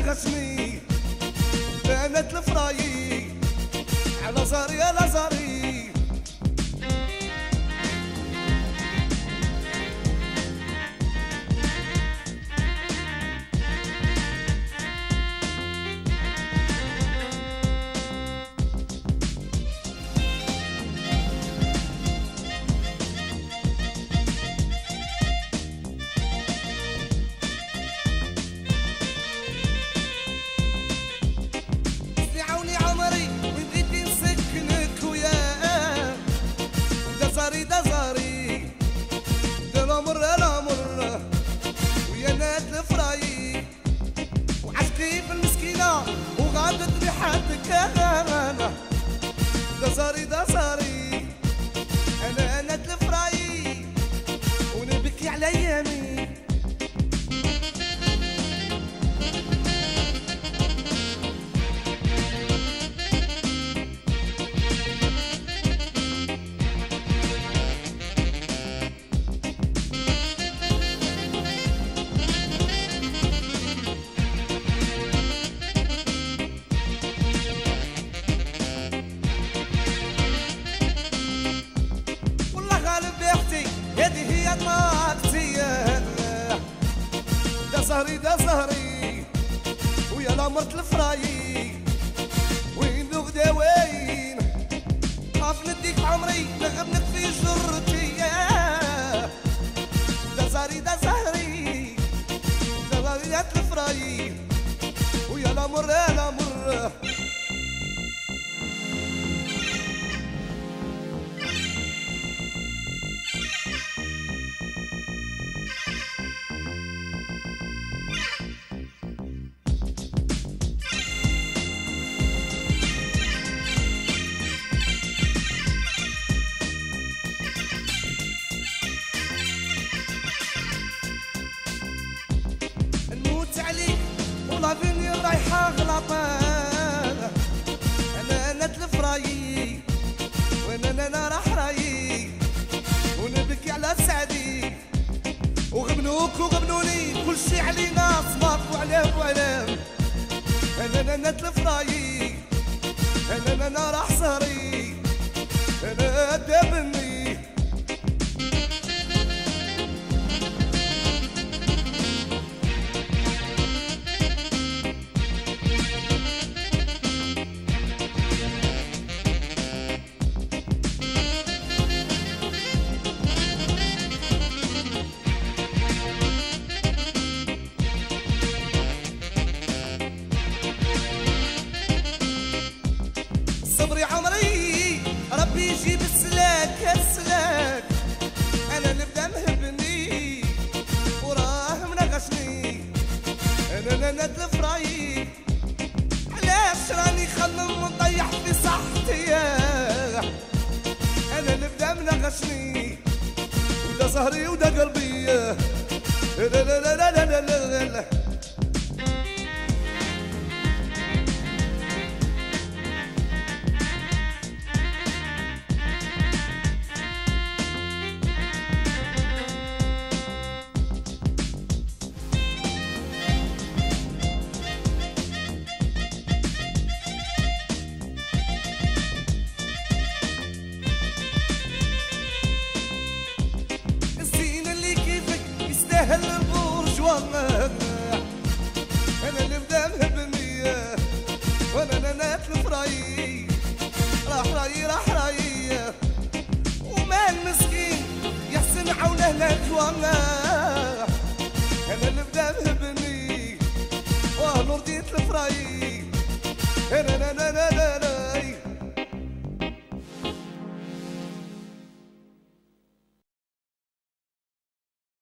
نغشني بانت الفراي على زاري على زاري. وغادتني حدك انا دزاري دزاري انا تلفراي ونبكي على ايامي. هذه هي الماكسية دا زهري ويا لامرت الفراي وين دوغدا وين خاف نديك عمري نغبنك في جرتي دا زهري دا زهري الفراي ويا لامر يا لامر. لافيني رايحة غلطان أنا نتلفراي وانا راح رايي ونبكي على سعدي وغبنوك وغبنوني كل شي علينا صماك وعلام وعلام. انا نتلفراي انا راح سهري انا دابني. صبري عمري ربي يجيب السلاك السلاك انا نبدا مهبني وراه منغشني انا نتلفراي علاش راني خمم ونطيح في صحتي انا نبدا منغشني ودا زهري ودا قلبي لا لا لا لا لا لا لا. يستاهل البرجوان انا اللي بدا مهبني وانا نتلفراي راح راي وما المسكين يحسن عونه للجوان انا اللي بدا مهبني ونور ديت الفراي.